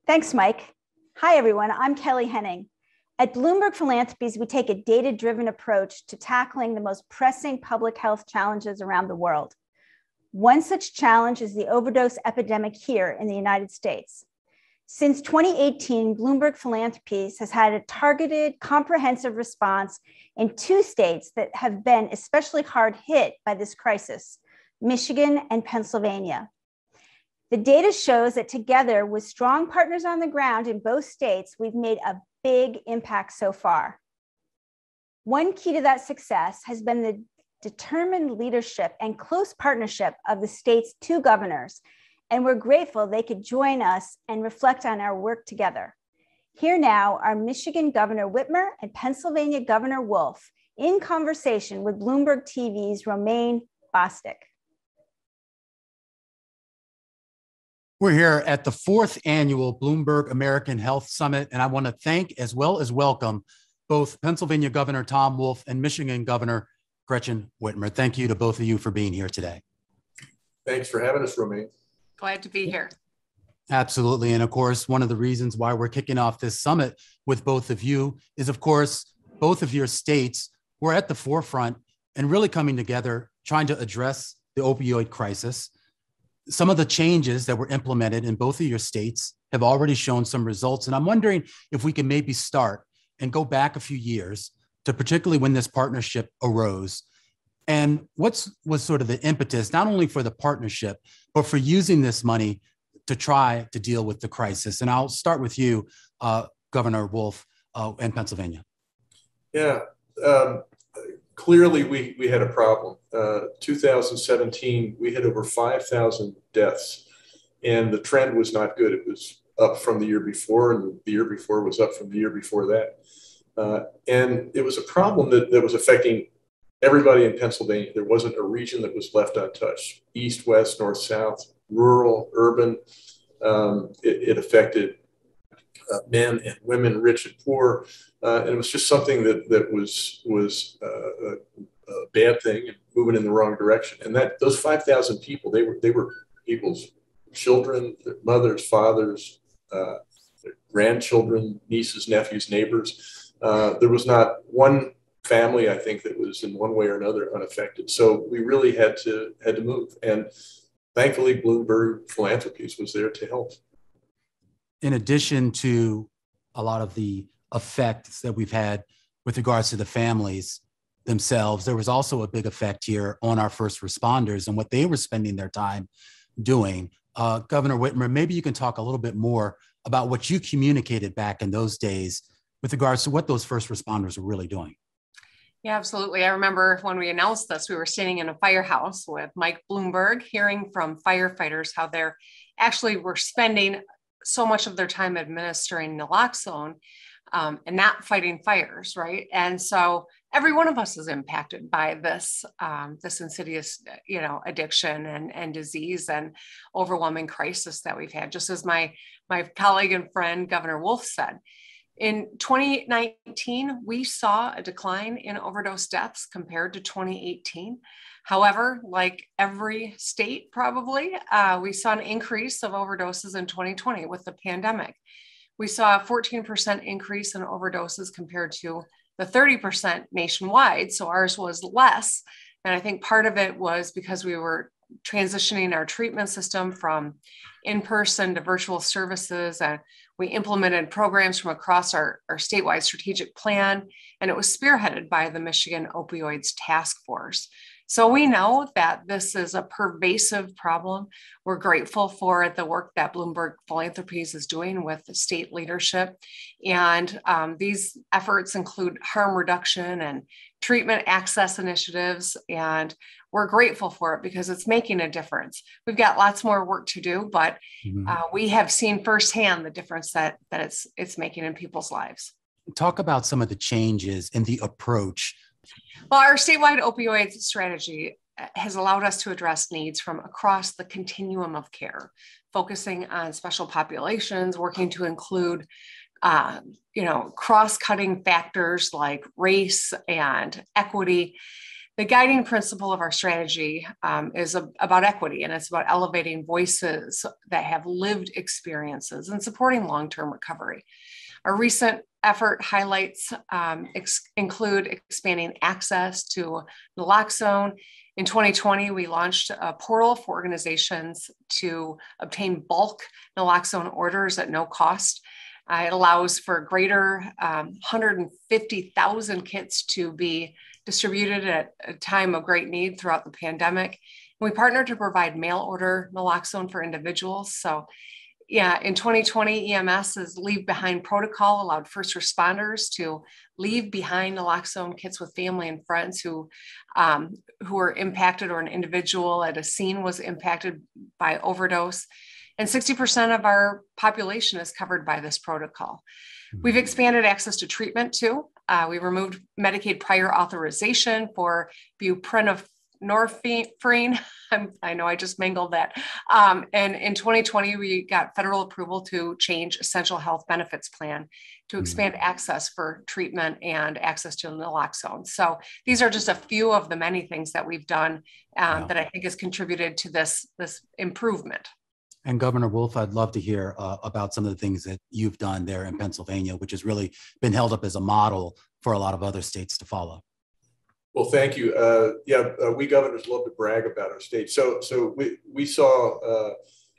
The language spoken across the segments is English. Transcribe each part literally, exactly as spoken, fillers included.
Thanks, Mike. Hi, everyone. I'm Kelly Henning. At Bloomberg Philanthropies, we take a data-driven approach to tackling the most pressing public health challenges around the world. One such challenge is the overdose epidemic here in the United States. Since twenty eighteen, Bloomberg Philanthropies has had a targeted, comprehensive response in two states that have been especially hard hit by this crisis, Michigan and Pennsylvania. The data shows that together with strong partners on the ground in both states, we've made a big impact so far. One key to that success has been the determined leadership and close partnership of the state's two governors, and we're grateful they could join us and reflect on our work together. Here now are Michigan Governor Whitmer and Pennsylvania Governor Wolf in conversation with Bloomberg T V's Romaine, Bostick. We're here at the fourth annual Bloomberg American Health Summit, and I want to thank as well as welcome both Pennsylvania Governor Tom Wolf and Michigan Governor Gretchen Whitmer. Thank you to both of you for being here today. Thanks for having us, Romaine. Glad to be here. Absolutely. And of course, one of the reasons why we're kicking off this summit with both of you is, of course, both of your states were at the forefront and really coming together, trying to address the opioid crisis. Some of the changes that were implemented in both of your states have already shown some results. And I'm wondering if we can maybe start and go back a few years to particularly when this partnership arose. And what's was sort of the impetus, not only for the partnership, but for using this money to try to deal with the crisis. And I'll start with you, uh, Governor Wolf, uh, in Pennsylvania. Yeah. Um, Clearly, we, we had a problem. Uh, two thousand seventeen, we had over five thousand deaths, and the trend was not good. It was up from the year before, and the year before was up from the year before that. Uh, and it was a problem that, that was affecting everybody in Pennsylvania. There wasn't a region that was left untouched. East, west, north, south, rural, urban. Um, it, it affected Uh, men and women, rich and poor, uh, and it was just something that that was was uh, a, a bad thing and moving in the wrong direction. And that those five thousand people, they were they were people's children, their mothers, fathers, uh, their grandchildren, nieces, nephews, neighbors. Uh, there was not one family, I think, that was in one way or another unaffected. So we really had to had to move, and thankfully, Bloomberg Philanthropies was there to help. In addition to a lot of the effects that we've had with regards to the families themselves, there was also a big effect here on our first responders and what they were spending their time doing. Uh, Governor Whitmer, maybe you can talk a little bit more about what you communicated back in those days with regards to what those first responders were really doing. Yeah, absolutely. I remember when we announced this, we were sitting in a firehouse with Mike Bloomberg, hearing from firefighters how they're actually were spending so much of their time administering naloxone um, and not fighting fires, right? And so every one of us is impacted by this, um, this insidious, you know, addiction and, and disease and overwhelming crisis that we've had. Just as my, my colleague and friend, Governor Wolf said, in twenty nineteen, we saw a decline in overdose deaths compared to twenty eighteen. However, like every state probably, uh, we saw an increase of overdoses in twenty twenty with the pandemic. We saw a fourteen percent increase in overdoses compared to the thirty percent nationwide. So ours was less. And I think part of it was because we were transitioning our treatment system from in-person to virtual services. And we implemented programs from across our, our statewide strategic plan. And it was spearheaded by the Michigan Opioids Task Force. So we know that this is a pervasive problem. We're grateful for the work that Bloomberg Philanthropies is doing with the state leadership. And um, these efforts include harm reduction and treatment access initiatives. And we're grateful for it because it's making a difference. We've got lots more work to do, but uh, we have seen firsthand the difference that, that it's, it's making in people's lives. Talk about some of the changes in the approach. Well, our statewide opioid strategy has allowed us to address needs from across the continuum of care, focusing on special populations, working to include, uh, you know, cross-cutting factors like race and equity. The guiding principle of our strategy um, is a, about equity, and it's about elevating voices that have lived experiences and supporting long-term recovery. Our recent effort highlights um, ex- include expanding access to naloxone. In twenty twenty, we launched a portal for organizations to obtain bulk naloxone orders at no cost. Uh, it allows for greater um, one hundred fifty thousand kits to be distributed at a time of great need throughout the pandemic. We partnered to provide mail order naloxone for individuals. So yeah, in twenty twenty, EMS's Leave Behind protocol allowed first responders to leave behind naloxone kits with family and friends who, um, who were impacted, or an individual at a scene was impacted by overdose. And sixty percent of our population is covered by this protocol. We've expanded access to treatment too. Uh, we removed Medicaid prior authorization for buprenorphine. I know I just mangled that. Um, and in twenty twenty, we got federal approval to change Essential Health Benefits Plan to expand mm-hmm. access for treatment and access to naloxone. So these are just a few of the many things that we've done um, yeah. that I think has contributed to this, this improvement. And Governor Wolf, I'd love to hear uh, about some of the things that you've done there in Pennsylvania, which has really been held up as a model for a lot of other states to follow. Well, thank you. Uh, yeah, uh, we governors love to brag about our state. So, so we we saw, uh,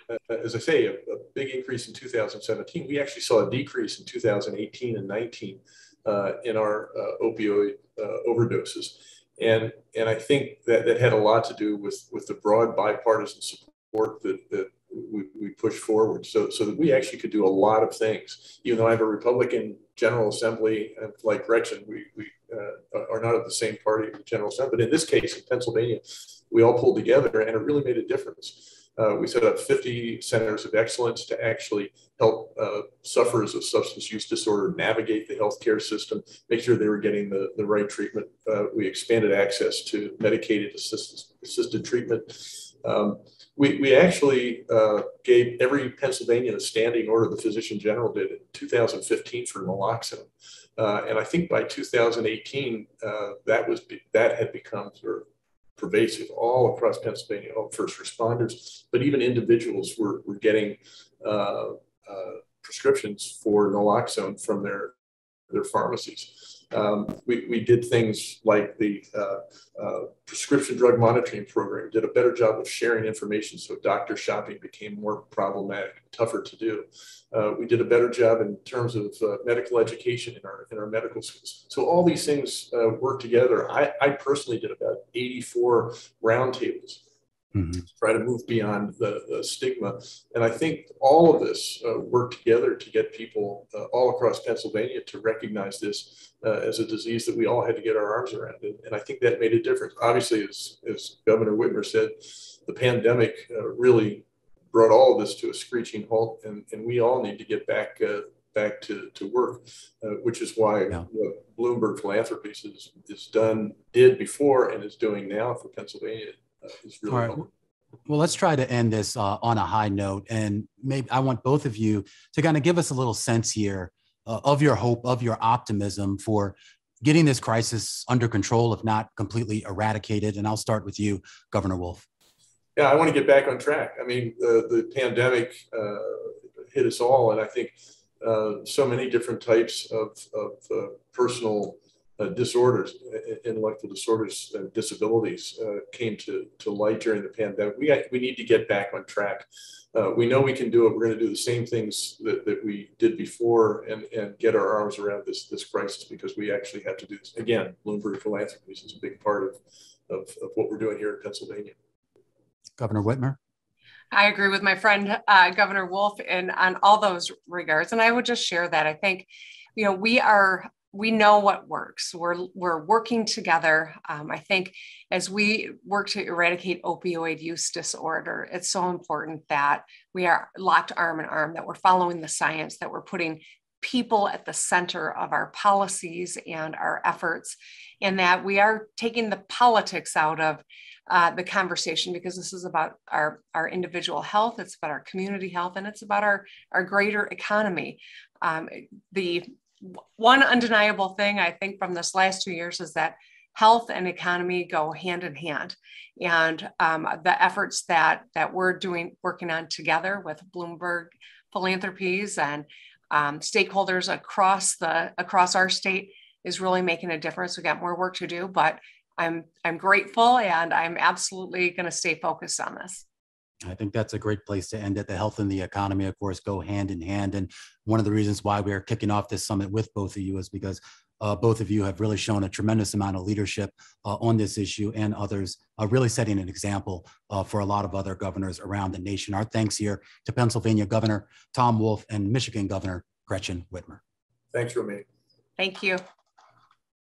as I say, a, a big increase in two thousand seventeen. We actually saw a decrease in two thousand eighteen and nineteen uh, in our uh, opioid uh, overdoses, and and I think that that had a lot to do with with the broad bipartisan support that that. We, we pushed forward so, so that we actually could do a lot of things. Even though I have a Republican General Assembly, and like Gretchen, we, we uh, are not of the same party, General Assembly. But in this case, in Pennsylvania, we all pulled together and it really made a difference. Uh, we set up fifty centers of excellence to actually help uh, sufferers of substance use disorder navigate the healthcare system, make sure they were getting the, the right treatment. Uh, we expanded access to medicated assisted, assisted treatment. Um, We, we actually uh, gave every Pennsylvanian a standing order, the Physician General did in two thousand fifteen for naloxone. Uh, and I think by two thousand eighteen, uh, that was that had become sort of pervasive all across Pennsylvania, all first responders, but even individuals were, were getting uh, uh, prescriptions for naloxone from their, their pharmacies. Um, we, we did things like the uh, uh, prescription drug monitoring program, did a better job of sharing information so doctor shopping became more problematic, tougher to do. Uh, we did a better job in terms of uh, medical education in our, in our medical schools. So all these things uh, work together. I, I personally did about eighty-four roundtables. Mm-hmm. Try to move beyond the, the stigma. And I think all of this uh, worked together to get people uh, all across Pennsylvania to recognize this uh, as a disease that we all had to get our arms around. And, and I think that made a difference. Obviously, as, as Governor Whitmer said, the pandemic uh, really brought all of this to a screeching halt, and, and we all need to get back uh, back to, to work, uh, which is why yeah. what Bloomberg Philanthropies is, is done, did before, and is doing now for Pennsylvania. Uh, really All right. Helpful. Well, let's try to end this uh, on a high note. And maybe I want both of you to kind of give us a little sense here uh, of your hope, of your optimism for getting this crisis under control, if not completely eradicated. And I'll start with you, Governor Wolf. Yeah, I want to get back on track. I mean, uh, the pandemic uh, hit us all. And I think uh, so many different types of, of uh, personal Uh, disorders, intellectual disorders, and disabilities uh, came to, to light during the pandemic. We, we need to get back on track. Uh, we know we can do it. We're going to do the same things that, that we did before and, and get our arms around this, this crisis, because we actually have to do this. Again, Bloomberg Philanthropies is a big part of, of, of what we're doing here in Pennsylvania. Governor Whitmer? I agree with my friend, uh, Governor Wolf, in on all those regards. And I would just share that. I think, you know, we are We know what works. We're, we're working together. Um, I think as we work to eradicate opioid use disorder, it's so important that we are locked arm in arm, that we're following the science, that we're putting people at the center of our policies and our efforts, and that we are taking the politics out of uh, the conversation, because this is about our, our individual health, it's about our community health, and it's about our, our greater economy. Um, the One undeniable thing I think from this last two years is that health and economy go hand in hand. And um, the efforts that, that we're doing, working on together with Bloomberg Philanthropies and um, stakeholders across the across our state is really making a difference. We got more work to do, but I'm I'm grateful, and I'm absolutely going to stay focused on this. I think that's a great place to end it. The health and the economy, of course, go hand in hand. And one of the reasons why we are kicking off this summit with both of you is because uh, both of you have really shown a tremendous amount of leadership uh, on this issue, and others are really setting an example uh, for a lot of other governors around the nation. Our thanks here to Pennsylvania Governor Tom Wolf and Michigan Governor Gretchen Whitmer. Thanks, Romaine. Thank you.